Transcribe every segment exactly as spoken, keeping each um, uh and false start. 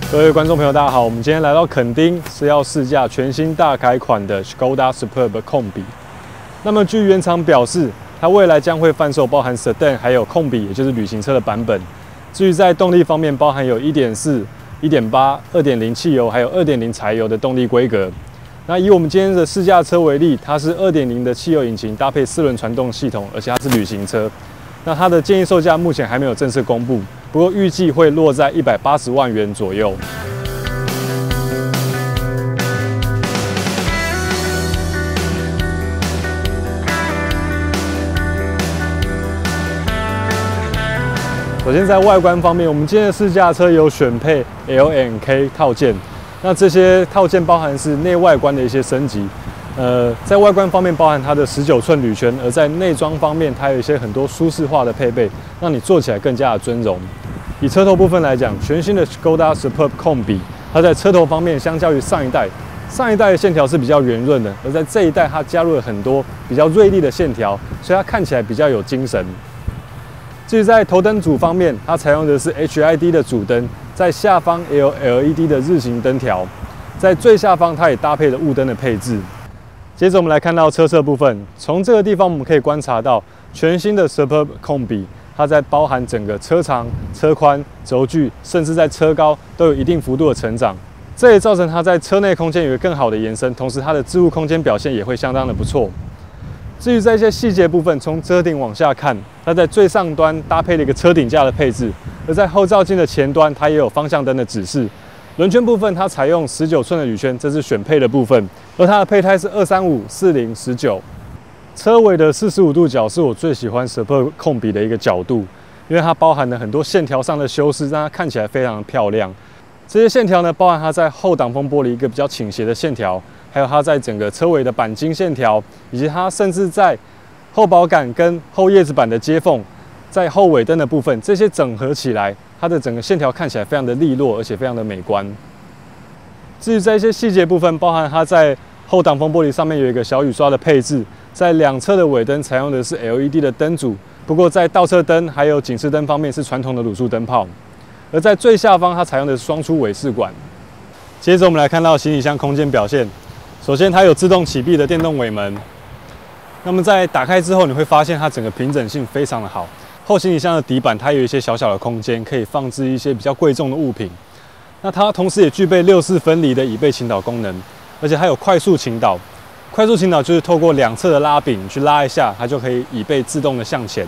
各位观众朋友，大家好，我们今天来到垦丁是要试驾全新大改款的 Škoda Superb 控比。那么据原厂表示，它未来将会贩售包含 Sedan 还有控比，也就是旅行车的版本。至于在动力方面，包含有 一点四、一点八、二点零 汽油还有 二点零 柴油的动力规格。那以我们今天的试驾车为例，它是 二点零 的汽油引擎搭配四轮传动系统，而且它是旅行车。那它的建议售价目前还没有正式公布，不过预计会落在一百八十万元左右。首先在外观方面，我们今天的试驾车有选配 L and K 套件，那这些套件包含是内外观的一些升级。呃，在外观方面包含它的十九寸铝圈，而在内装方面，它有一些很多舒适化的配备，让你坐起来更加的尊荣。以车头部分来讲，全新的 Škoda Superb 控比，它在车头方面相较于上一代，上一代的线条是比较圆润的，而在这一代它加入了很多比较锐利的线条，所以它看起来比较有精神。至于在头灯组方面，它采用的是 H I D 的主灯，在下方也有 L E D 的日行灯条，在最下方它也搭配了雾灯的配置。接着我们来看到车侧部分，从这个地方我们可以观察到全新的 Superb 控比，它在包含整个车长、车宽、轴距，甚至在车高都有一定幅度的成长，这也造成它在车内空间有一个更好的延伸，同时它的置物空间表现也会相当的不错。至于在一些细节部分，从车顶往下看，它在最上端搭配了一个车顶架的配置，而在后照镜的前端，它也有方向灯的指示。轮圈部分，它采用十九寸的铝圈，这是选配的部分，而它的配胎是二三五、四零、十九。车尾的四十五度角是我最喜欢 Superb 控比的一个角度，因为它包含了很多线条上的修饰，让它看起来非常的漂亮。这些线条呢，包含它在后挡风玻璃一个比较倾斜的线条，还有它在整个车尾的钣金线条，以及它甚至在后保杆跟后叶子板的接缝，在后尾灯的部分，这些整合起来，它的整个线条看起来非常的利落，而且非常的美观。至于在一些细节部分，包含它在后挡风玻璃上面有一个小雨刷的配置，在两侧的尾灯采用的是 L E D 的灯组，不过在倒车灯还有警示灯方面是传统的卤素灯泡。而在最下方，它采用的是双出尾式管。接着我们来看到行李箱空间表现，首先它有自动启闭的电动尾门，那么在打开之后，你会发现它整个平整性非常的好。后行李箱的底板它有一些小小的空间，可以放置一些比较贵重的物品。那它同时也具备六四分离的椅背倾倒功能，而且还有快速倾倒。快速倾倒就是透过两侧的拉柄去拉一下，它就可以椅背自动的向前。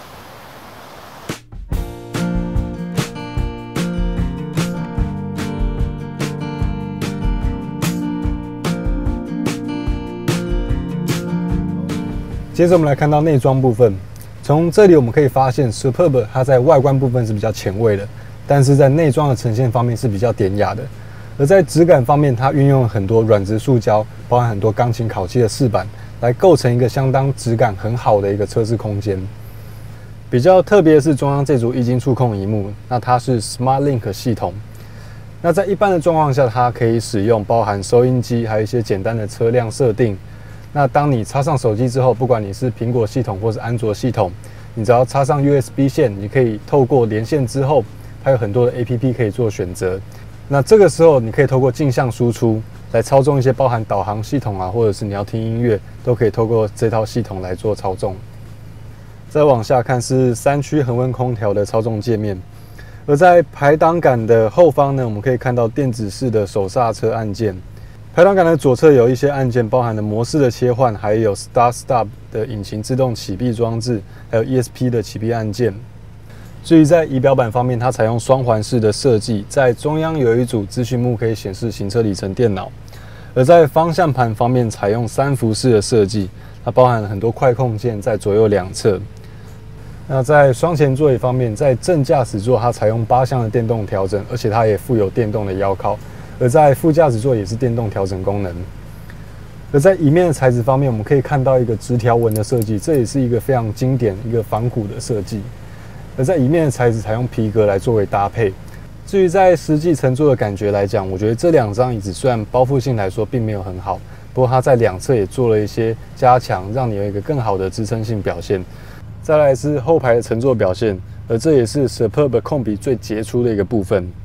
接着我们来看到内装部分，从这里我们可以发现 Superb 它在外观部分是比较前卫的，但是在内装的呈现方面是比较典雅的。而在质感方面，它运用了很多软质塑胶，包含很多钢琴烤漆的饰板，来构成一个相当质感很好的一个车室空间。比较特别的是中央这组液晶触控萤幕，那它是 Smart Link 系统。那在一般的状况下，它可以使用包含收音机，还有一些简单的车辆设定。那当你插上手机之后，不管你是苹果系统或是安卓系统，你只要插上 U S B 线，你可以透过连线之后，它有很多的 A P P 可以做选择。那这个时候，你可以透过镜像输出来操纵一些包含导航系统啊，或者是你要听音乐，都可以透过这套系统来做操纵。再往下看是三区恒温空调的操纵界面，而在排挡杆的后方呢，我们可以看到电子式的手刹车按键。排挡杆的左侧有一些按键，包含了模式的切换，还有 Start Stop 的引擎自动启闭装置，还有 E S P 的启闭按键。至于在仪表板方面，它采用双环式的设计，在中央有一组资讯幕可以显示行车里程电脑，而在方向盘方面采用三幅式的设计，它包含了很多快控键在左右两侧。那在双前座椅方面，在正驾驶座它采用八项的电动调整，而且它也附有电动的腰靠。而在副驾驶座也是电动调整功能。而在椅面的材质方面，我们可以看到一个直条纹的设计，这也是一个非常经典、一个仿古的设计。而在椅面的材质采用皮革来作为搭配。至于在实际乘坐的感觉来讲，我觉得这两张椅子虽然包覆性来说并没有很好，不过它在两侧也做了一些加强，让你有一个更好的支撑性表现。再来是后排的乘坐表现，而这也是 Superb 控比最杰出的一个部分。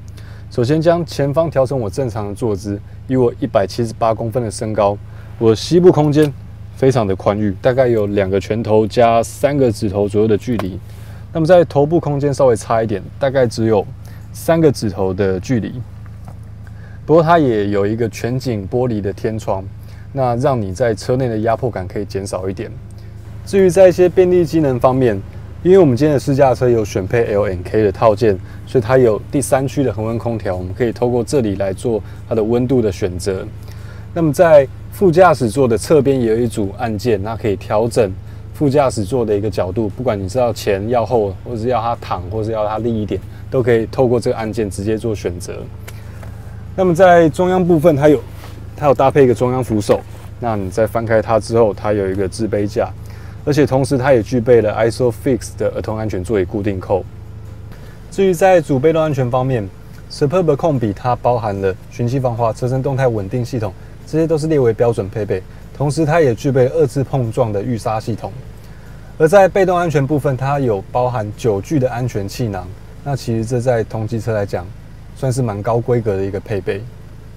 首先将前方调成我正常的坐姿，以我一百七十八公分的身高，我的膝部空间非常的宽裕，大概有两个拳头加三个指头左右的距离。那么在头部空间稍微差一点，大概只有三个指头的距离。不过它也有一个全景玻璃的天窗，那让你在车内的压迫感可以减少一点。至于在一些便利机能方面，因为我们今天的试驾车有选配 L and K 的套件，所以它有第三区的恒温空调，我们可以透过这里来做它的温度的选择。那么在副驾驶座的侧边也有一组按键，那可以调整副驾驶座的一个角度，不管你是要前要后，或者是要它躺，或是要它立一点，都可以透过这个按键直接做选择。那么在中央部分，它有它有搭配一个中央扶手，那你再翻开它之后，它有一个置杯架。而且同时，它也具备了 ISOFIX 的儿童安全座椅固定扣。至于在主被动安全方面 ，Superb 控比它包含了循迹防滑、车身动态稳定系统，这些都是列为标准配备。同时，它也具备二次碰撞的预刹系统。而在被动安全部分，它有包含九具的安全气囊。那其实这在同级车来讲，算是蛮高规格的一个配备。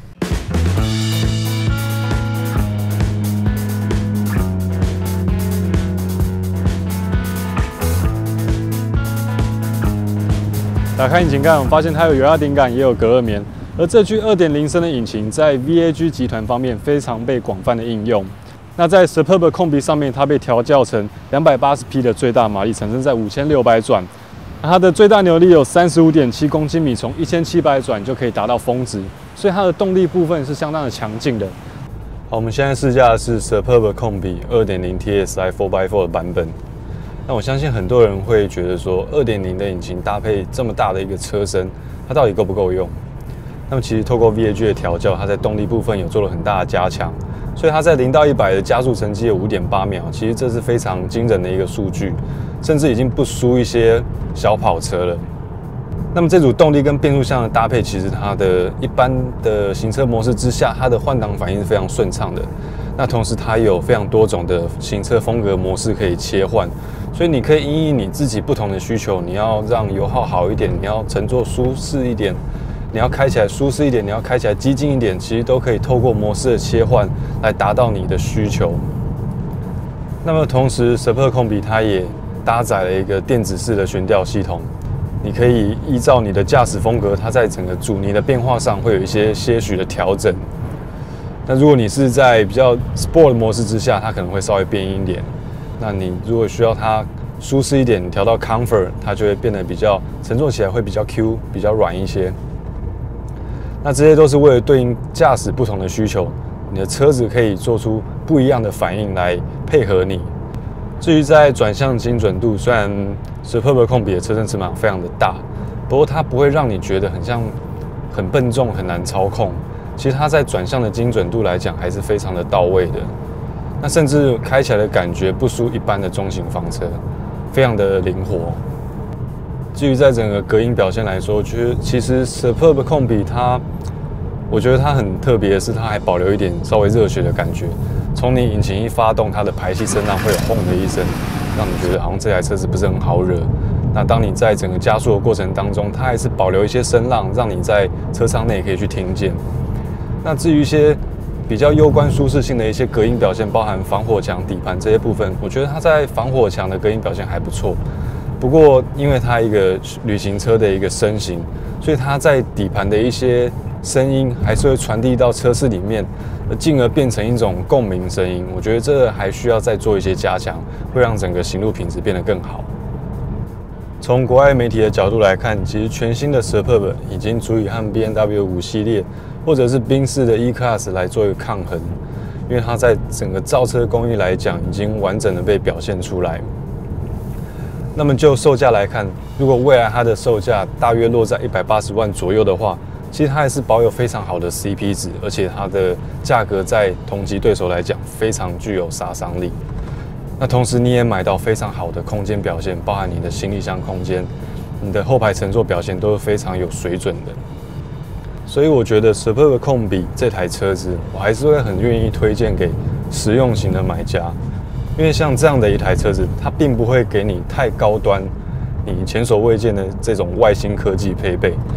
打开引擎盖，我们发现它有油压顶杆，也有隔热棉。而这具 二点零 升的引擎在 V A G 集团方面非常被广泛的应用。那在 Superb 控比上面，它被调教成两百八十匹的最大马力，产生在五千六百转。那它的最大扭力有 三十五点七公斤米，从一千七百转就可以达到峰值，所以它的动力部分是相当的强劲的。好，我们现在试驾的是 Superb 控比 二点零 T S I 四 by 四 的版本。那我相信很多人会觉得说 ，二点零 的引擎搭配这么大的一个车身，它到底够不够用？那么其实透过 V A G 的调教，它在动力部分有做了很大的加强，所以它在零到一百的加速成绩有 五点八秒，其实这是非常惊人的一个数据，甚至已经不输一些小跑车了。那么这组动力跟变速箱的搭配，其实它的一般的行车模式之下，它的换挡反应是非常顺畅的。那同时它有非常多种的行车风格模式可以切换，所以你可以因应你自己不同的需求，你要让油耗好一点，你要乘坐舒适一点，你要开起来舒适一点，你要开起来激进一点，其实都可以透过模式的切换来达到你的需求。那么同时 ，Superb 控比它也搭载了一个电子式的悬吊系统，你可以依照你的驾驶风格，它在整个阻尼的变化上会有一些些许的调整。那如果你是在比较 Sport 模式之下，它可能会稍微变硬一点。那你如果需要它舒适一点，你调到 Comfort， 它就会变得比较乘坐起来会比较 Q， 比较软一些。那这些都是为了对应驾驶不同的需求，你的车子可以做出不一样的反应来配合你。至于在转向精准度，虽然 Superb 控比的车身尺码非常的大，不过它不会让你觉得很像很笨重、很难操控。其实它在转向的精准度来讲，还是非常的到位的。那甚至开起来的感觉不输一般的中型房车，非常的灵活。至于在整个隔音表现来说，我觉得其实 Superb 控比它，我觉得它很特别的是，它还保留一点稍微热血的感觉。从你引擎一发动，它的排气声浪会有轰的一声，让你觉得好像这台车子不是很好惹。那当你在整个加速的过程当中，它还是保留一些声浪，让你在车舱内可以去听见。那至于一些比较攸关舒适性的一些隔音表现，包含防火墙、底盘这些部分，我觉得它在防火墙的隔音表现还不错。不过，因为它一个旅行车的一个身形，所以它在底盘的一些声音还是会传递到车室里面，进而变成一种共鸣声音。我觉得这还需要再做一些加强，会让整个行路品质变得更好。从国外媒体的角度来看，其实全新的 Superb 已经足以和 B M W 五系列或者是宾士的 E-Class 来做一个抗衡，因为它在整个造车工艺来讲，已经完整的被表现出来。那么就售价来看，如果未来它的售价大约落在一百八十万左右的话，其实它还是保有非常好的 C P 值，而且它的价格在同级对手来讲非常具有杀伤力。那同时你也买到非常好的空间表现，包含你的行李箱空间、你的后排乘坐表现都是非常有水准的。所以我觉得 Superb 控比这台车子，我还是会很愿意推荐给实用型的买家，因为像这样的一台车子，它并不会给你太高端、你前所未见的这种外星科技配备，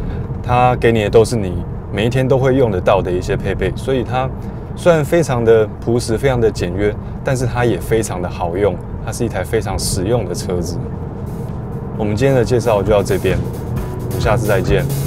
它给你的都是你每一天都会用得到的一些配备，所以它虽然非常的朴实、非常的简约，但是它也非常的好用，它是一台非常实用的车子。我们今天的介绍就到这边，我们下次再见。